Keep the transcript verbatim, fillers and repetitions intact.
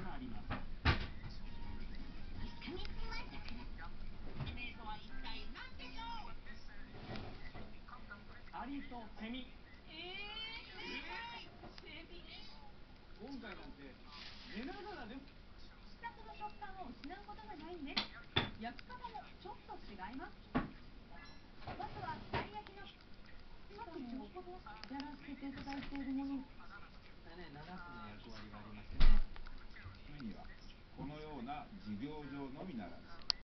があります。アリとセミ。 えー、セミ。 今回なんて寝ながらでも下の食感を失うことがないんです。焼き方もちょっと違います。まずはたい焼きのさっきちょうどやらせていただいているもの。 ね、ななつの役割がありましてね。 目にはこのような事業上のみならず